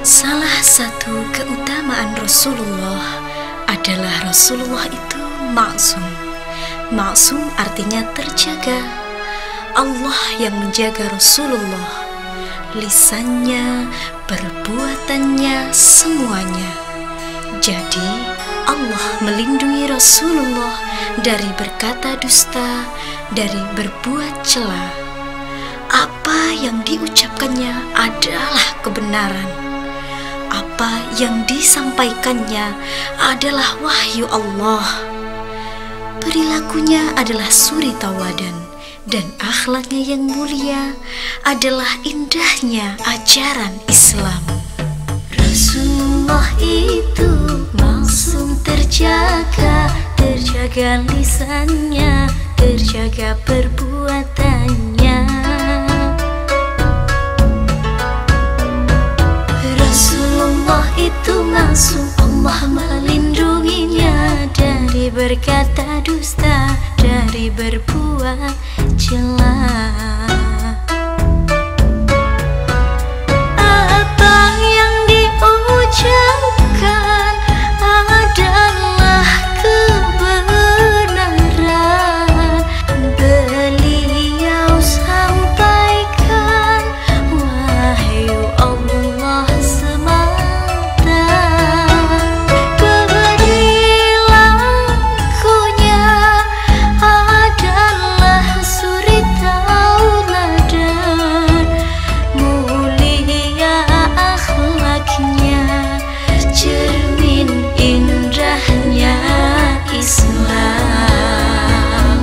Salah satu keutamaan Rasulullah adalah Rasulullah itu maksum. Maksum artinya terjaga. Allah yang menjaga Rasulullah, lisannya, perbuatannya, semuanya. Jadi Allah melindungi Rasulullah dari berkata dusta, dari berbuat cela. Apa yang diucapkannya adalah kebenaran. Apa yang disampaikannya adalah wahyu Allah. Perilakunya adalah suri tauladan, dan akhlaknya yang mulia adalah indahnya ajaran Islam. Rasulullah itu maksum terjaga, terjaga lisannya, terjaga perbuatannya. Rasulullah itu maksum, Allah melindunginya dari berkata dusta, dari berbuat cela. Apa yang diucapkan adalah kebenaran. Beliau sampaikan wahyu Allah semata. Perilakunya adalah suri tauladan, mulia akhlaknya, cermin indahnya Islam.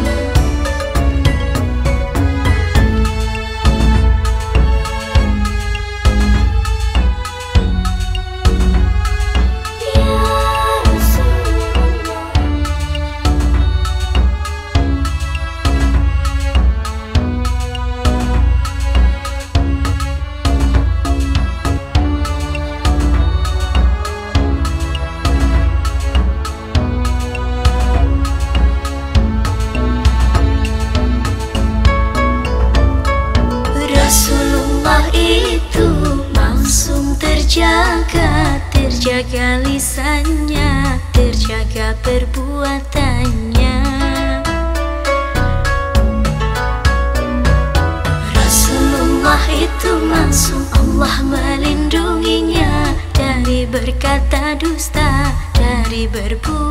Ya Rasulullah, Rasulullah itu maksum terjaga, terjaga lisannya, terjaga perbuatannya. Rasulullah itu maksum, Allah melindunginya dari berkata dusta, dari berbuat